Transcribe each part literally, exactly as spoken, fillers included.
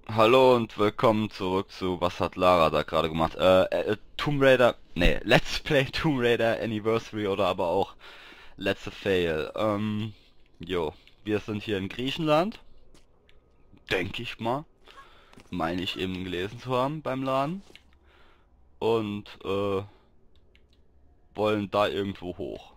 Hallo und willkommen zurück zu Was hat Lara da gerade gemacht? Äh, äh, Tomb Raider, nee, Let's Play Tomb Raider Anniversary oder aber auch Let's Fail. Ähm, jo, wir sind hier in Griechenland, denke ich mal, meine ich eben gelesen zu haben beim Laden und äh, wollen da irgendwo hoch.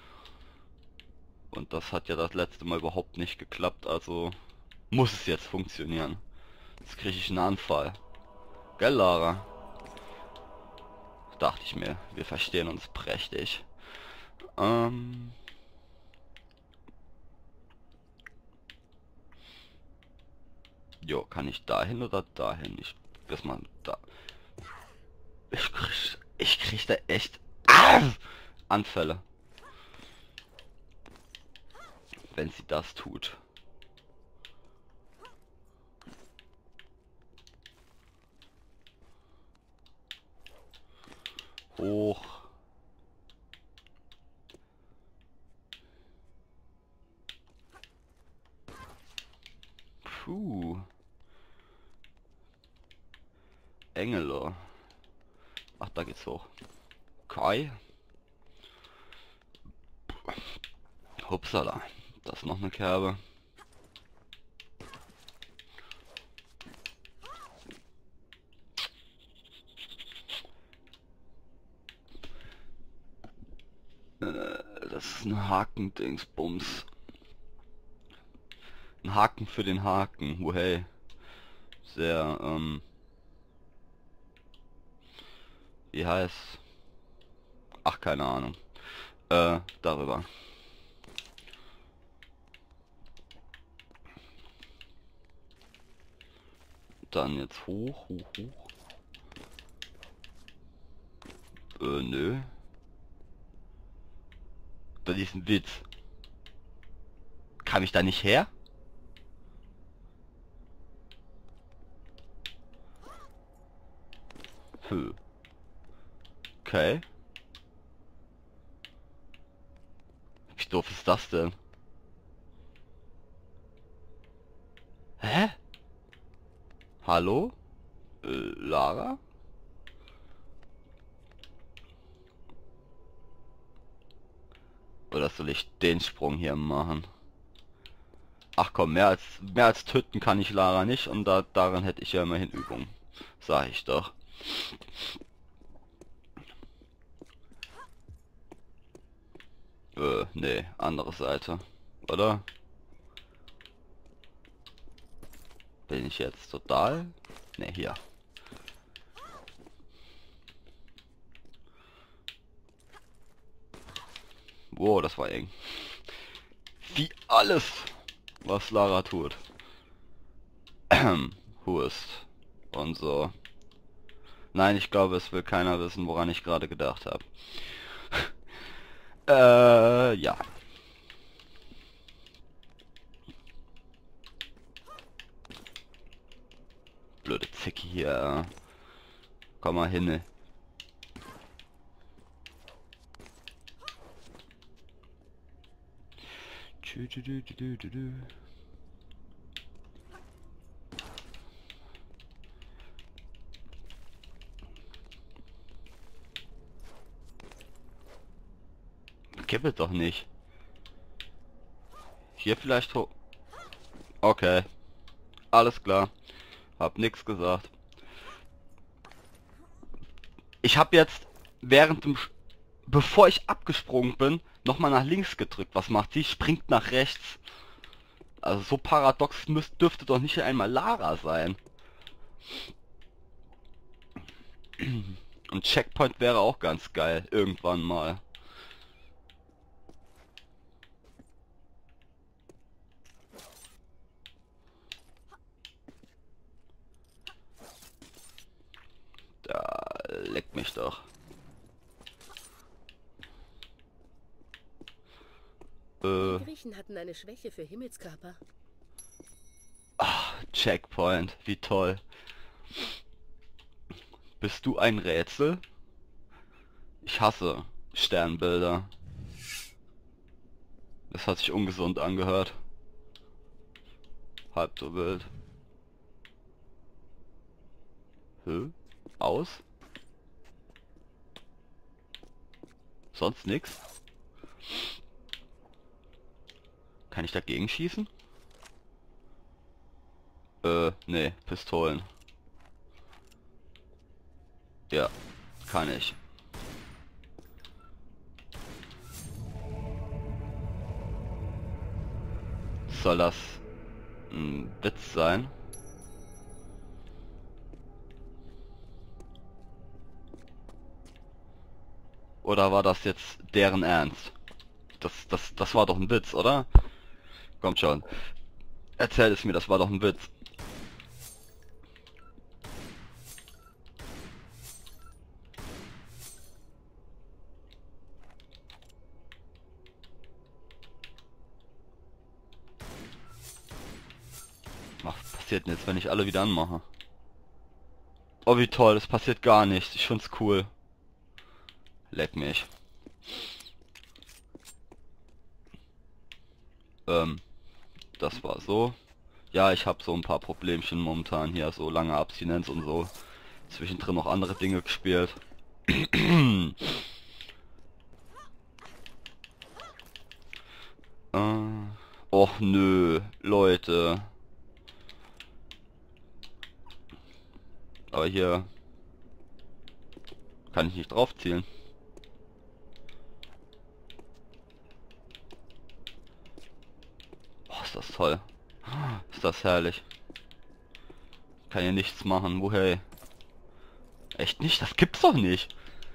Und das hat ja das letzte Mal überhaupt nicht geklappt, also muss es jetzt funktionieren. Jetzt kriege ich einen Anfall. Gell, Lara? Dachte ich mir, wir verstehen uns prächtig. Ähm, jo, kann ich dahin oder dahin? Ich bis mal da. Ich krieg, ich krieg da echt ah, Anfälle, wenn sie das tut. Hoch. Puh. Engelo. Ach, da geht's hoch. Kai. Hupsala. Das ist noch eine Kerbe. Äh, das ist ein Hakendingsbums. Ein Haken für den Haken. Hey. Sehr, ähm... Wie heißt? Ach, keine Ahnung. Äh, darüber. Dann jetzt hoch, hoch, hoch. Äh, nö. Das ist ein Witz. Kam ich da nicht her? Hm. Okay. Wie doof ist das denn? Hä? Hallo? Äh, Lara? Oder soll ich den Sprung hier machen? Ach komm, mehr als mehr als töten kann ich Lara nicht und da daran hätte ich ja immerhin Übung. Sag ich doch. Äh, nee, andere Seite. Oder? Bin ich jetzt total? Ne, hier. Wow, das war eng. Wie alles, was Lara tut. Hust. Und so. Nein, ich glaube, es will keiner wissen, woran ich gerade gedacht habe. äh, ja. Blöde Zicke hier. Komm mal hin. Tschü, tschü, tschü, tschü, tschü, tschü. Kippelt doch nicht. Hier vielleicht hoch. Okay. Alles klar. Hab nix gesagt. Ich habe jetzt während dem... Sch bevor ich abgesprungen bin, nochmal nach links gedrückt. Was macht sie? Springt nach rechts. Also so paradox müsst, dürfte doch nicht einmal Lara sein. Und Checkpoint wäre auch ganz geil. Irgendwann mal. Da leckt mich doch. Die Äh, Griechen hatten eine Schwäche für Himmelskörper. ach, Checkpoint, wie toll. Bist du ein Rätsel? Ich hasse Sternbilder. Das hat sich ungesund angehört. Halb so wild. Hä? Aus? Sonst nix? Kann ich dagegen schießen? Äh, nee, Pistolen. Ja, kann ich. Soll das ein Witz sein? Oder war das jetzt deren Ernst? Das, das, das war doch ein Witz, oder? Kommt schon. Erzähl es mir, das war doch ein Witz. Was passiert denn jetzt, wenn ich alle wieder anmache? Oh, wie toll, das passiert gar nichts. Ich find's cool. Leck mich. Ähm, das war so. Ja, ich habe so ein paar Problemchen momentan hier, so lange Abstinenz und so. Zwischendrin noch andere Dinge gespielt. äh, Och nö, Leute. Aber hier kann ich nicht drauf zielen. Oh, ist das toll. Ist das herrlich. Kann hier nichts machen. Woher? Echt nicht? Das gibt's doch nicht.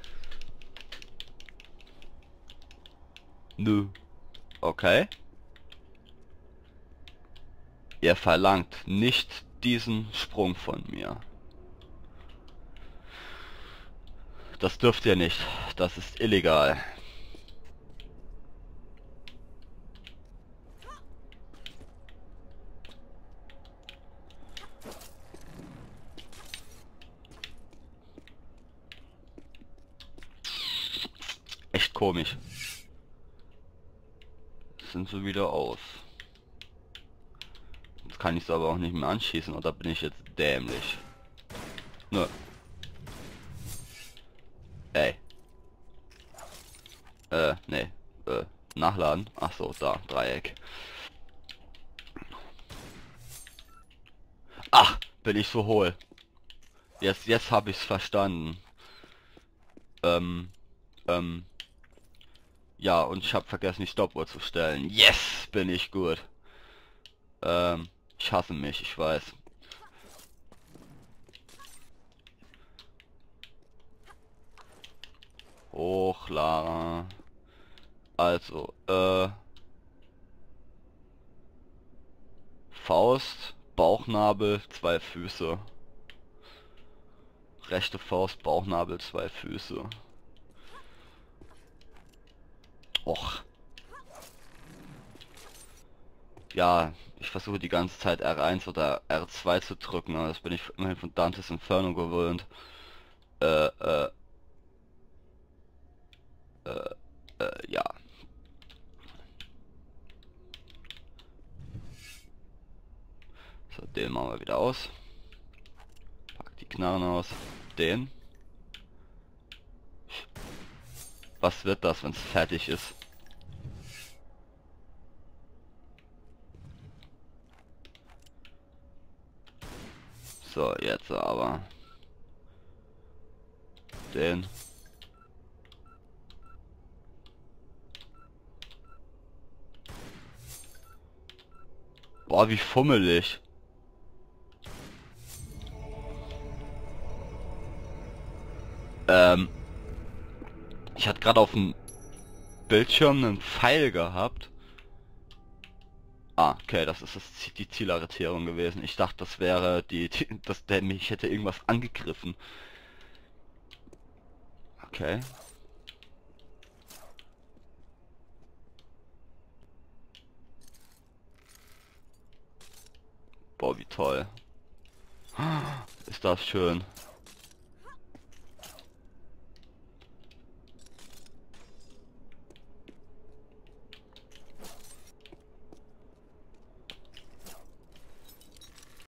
Nö. Okay. Ihr verlangt nicht diesen Sprung von mir. Das dürft ihr nicht. Das ist illegal. Echt komisch. Sind sie wieder aus. Jetzt kann ich es aber auch nicht mehr anschießen, oder bin ich jetzt dämlich? Nö. Ey. Äh, nee. Äh, nachladen. Ach so, da, Dreieck. Ach, bin ich so hohl. Jetzt, jetzt habe ich es verstanden. Ähm, ähm. Ja, und ich habe vergessen, die Stoppuhr zu stellen. Yes, bin ich gut. Ähm, ich hasse mich, ich weiß. Hoch, Lara. Also, äh... Faust, Bauchnabel, zwei Füße. Rechte Faust, Bauchnabel, zwei Füße. Och. Ja, ich versuche die ganze Zeit R eins oder R zwei zu drücken, aber das bin ich immerhin von Dantes Inferno gewöhnt. Äh, äh, äh, äh, ja. So, den machen wir wieder aus. Pack die Knarren aus. Den. Was wird das, wenn es fertig ist? So, jetzt aber. Den. Boah, wie fummelig. Ähm. Ich hatte gerade auf dem Bildschirm einen Pfeil gehabt. Ah, okay, das ist das, Ziel- die Zielarretierung gewesen. Ich dachte, das wäre die, die dass der mich hätte irgendwas angegriffen. Okay. Boah, wie toll. Ist das schön.